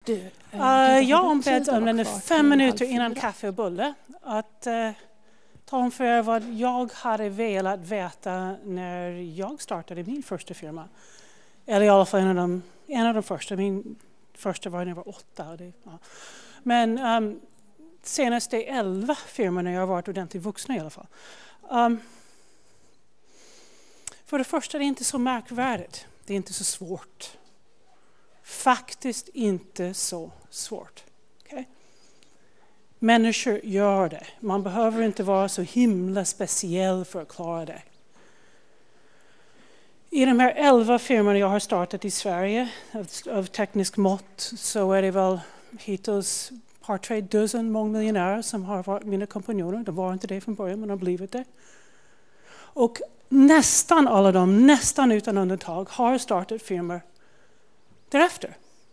Jag ombeds om 5 minuter innan kaffe och bulle att ta om för er vad jag hade velat veta när jag startade min första firma. Eller i alla fall en av de första. Min första var när jag var 8. Men senaste 11 firmorna jag har varit ordentligt vuxna i alla fall. För det första, det är inte så märkvärdigt. Det är inte så svårt. Faktiskt inte så svårt. Okay? Människor gör det. Man behöver inte vara så himla speciell för att klara det. I de här 11 firmorna jag har startat i Sverige av teknisk mått så är det väl hittills par 3 dozen mångmiljonärer som har varit mina kompanjoner. De var inte det från början men har blivit det. Och nästan alla de, nästan utan undantag, har startat firmor därefter.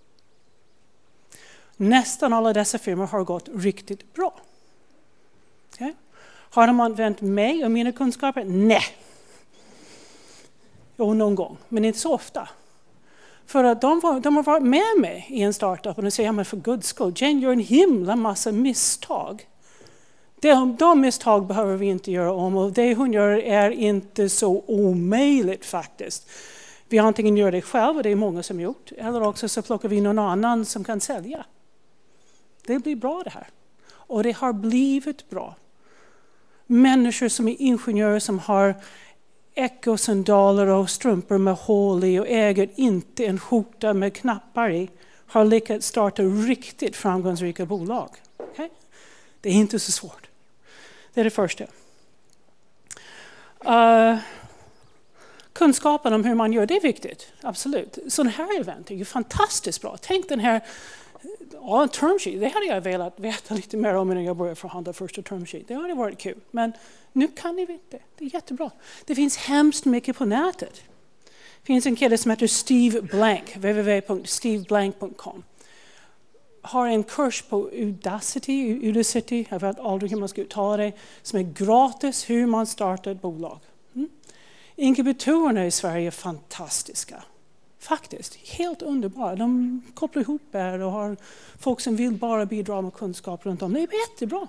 Nästan alla dessa firmor har gått riktigt bra. Okay? Har de använt mig och mina kunskaper? Nej. Jo, någon gång, men inte så ofta. För att de har varit med mig i en startup och de säger, ja, men för guds skull, Jane gör en himla massa misstag. De misstag behöver vi inte göra om och det hon gör är inte så omöjligt faktiskt. Vi antingen gör det själv och det är många som gjort, eller också så plockar vi någon annan som kan sälja. Det blir bra det här. Och det har blivit bra. Människor som är ingenjörer som har ekosandaler och strumpor med hål i och äger inte en skjorta med knappar i har lyckats starta riktigt framgångsrika bolag. Okay? Det är inte så svårt. Det är det första. Kunskapen om hur man gör, det är viktigt. Absolut. Sådana här event är ju fantastiskt bra. Tänk den här term sheet. Det hade jag velat veta lite mer om när jag började förhandla första term sheet. Det hade varit kul. Men nu kan ni veta. Det är jättebra. Det finns hemskt mycket på nätet. Det finns en kille som heter Steve Blank. www.steveblank.com. Har en kurs på Udacity, jag vet aldrig hur man ska uttala det, som är gratis hur man startar ett bolag. Inkubatorerna i Sverige är fantastiska. Faktiskt, helt underbara. De kopplar ihop er och har folk som vill bara bidra med kunskap runt om. Det är jättebra.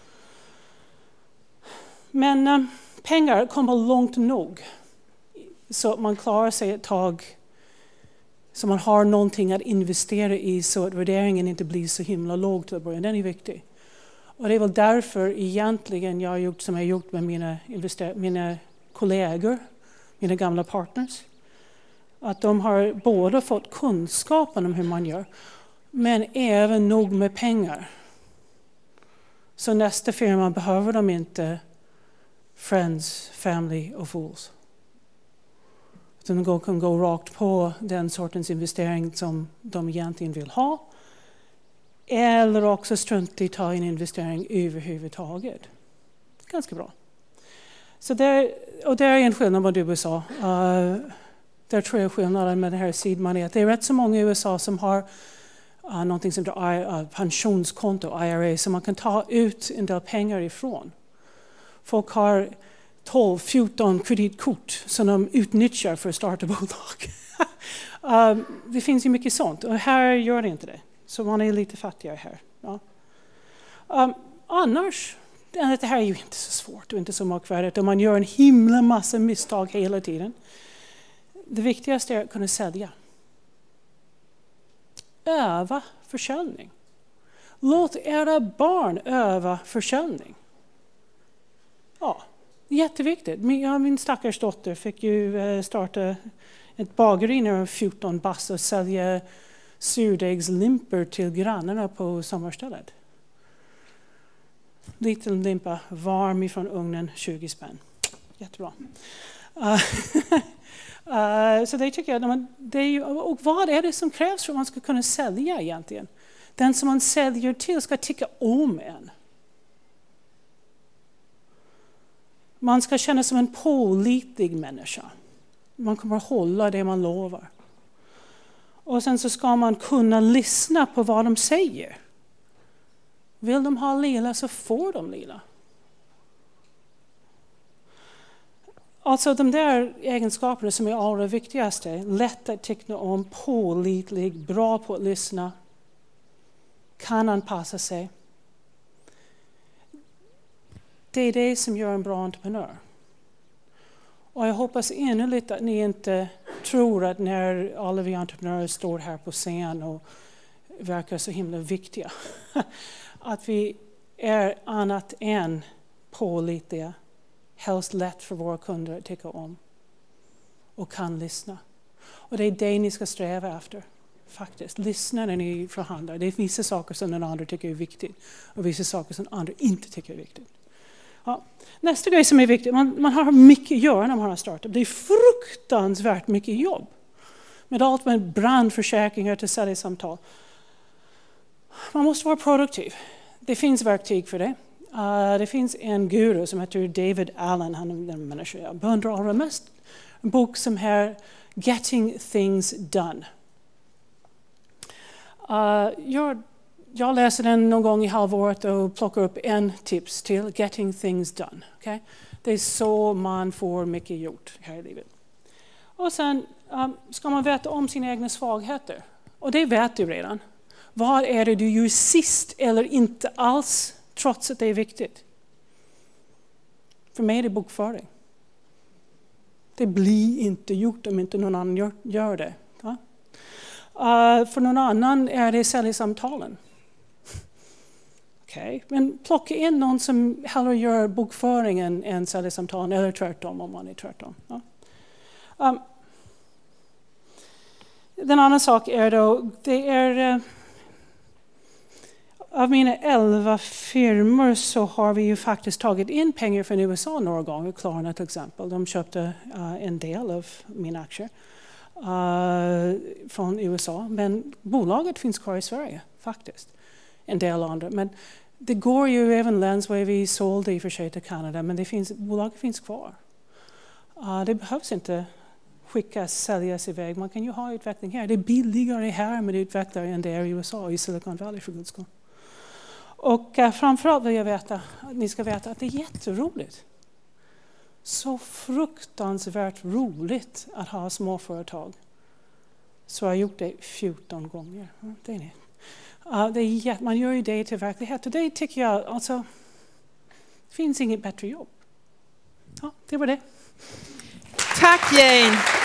Men pengar kommer långt nog så att man klarar sig ett tag så man har någonting att investera i så att värderingen inte blir så himla låg till början. Den är viktig. Och det är väl därför egentligen jag har gjort som jag har gjort med mina kollegor, mina gamla partners. Att de har både fått kunskapen om hur man gör men även nog med pengar. Så nästa firma behöver de inte friends, family och fools. Utan de kan gå rakt på den sortens investering som de egentligen vill ha. Eller också strunta i att ta en investering överhuvudtaget. Ganska bra. Så det är en skillnad mot USA. Där tror jag skillnaden med det här seed money. Det är rätt så många i USA som har någonting som heter pensionskonto, IRA, som man kan ta ut en del pengar ifrån. Folk har 12-14 kreditkort som de utnyttjar för att starta bolag. Det finns ju mycket sånt och här gör det inte det. Så man är lite fattigare här. Ja. Annars, det här är ju inte så svårt och inte så märkvärdigt. Om man gör en himla massa misstag hela tiden. Det viktigaste är att kunna sälja. Öva försäljning. Låt era barn öva försäljning. Ja, jätteviktigt. Min stackars dotter fick ju starta ett bageri när hon var 14 bast och sälja surdegslimper till grannarna på sommarstället. Liten limpa, varm ifrån ugnen, 20 spänn. Jättebra. Så det tycker jag. Och vad är det som krävs för att man ska kunna sälja egentligen? Den som man säljer till ska tycka om en. Man ska känna som en pålitlig människa. Man kommer att hålla det man lovar. Och sen så ska man kunna lyssna på vad de säger. Vill de ha lila så får de lila. Alltså de där egenskaperna som är allra viktigaste. Lätt att tycka om, pålitlig, bra på att lyssna. kan anpassa sig. Det är det som gör en bra entreprenör. Och jag hoppas innerligt att ni inte tror att när alla vi entreprenörer står här på scen och verkar så himla viktiga, att vi är annat än pålitliga, helst lätt för våra kunder att tycka om och kan lyssna. Och det är det ni ska sträva efter, faktiskt. Lyssna när ni förhandlar. Det är vissa saker som den andra tycker är viktigt och vissa saker som den andra inte tycker är viktigt. Ja. Nästa grej som är viktig, man har mycket att göra när man har en startup. Det är fruktansvärt mycket jobb. Med allt med brandförsäkringar till säljsamtal. Man måste vara produktiv. Det finns verktyg för det. Det finns en guru som heter David Allen. Han är en människa jag beundrar allra mest. En bok som heter Getting Things Done. Jag läser den någon gång i halvåret och plockar upp en tips till Getting Things Done. Okay? Det är så man får mycket gjort här i livet. Och sen ska man veta om sina egna svagheter. Och det vet du redan. Vad är det du gör sist eller inte alls, trots att det är viktigt? För mig är det bokföring. Det blir inte gjort om inte någon annan gör det. Ja? För någon annan är det säljsamtalen. Okay. Men plocka in någon som hellre gör bokföringen än säljsamtalen, eller tvärtom om man är tvärtom. Ja. Den andra sak är då, det är av mina 11 firmor så har vi ju faktiskt tagit in pengar från USA några gånger. Klarna till exempel, de köpte en del av mina aktier från USA. Men bolaget finns kvar i Sverige faktiskt. En del andra. Men det går ju även Lensway, vi sålde i och för sig till Kanada, men bolaget finns kvar. Det behövs inte säljas iväg. Man kan ju ha utveckling här. Det är billigare här med utvecklare än det är i USA, i Silicon Valley för guds skull. Och framförallt vill jag veta, att ni ska veta att det är jätteroligt. Så fruktansvärt roligt att ha småföretag. Så jag har gjort det 14 gånger. Det är man gör ju det till verklighet. Och det tycker jag, alltså, det finns inget bättre jobb. Ja, det var det. Tack Jane!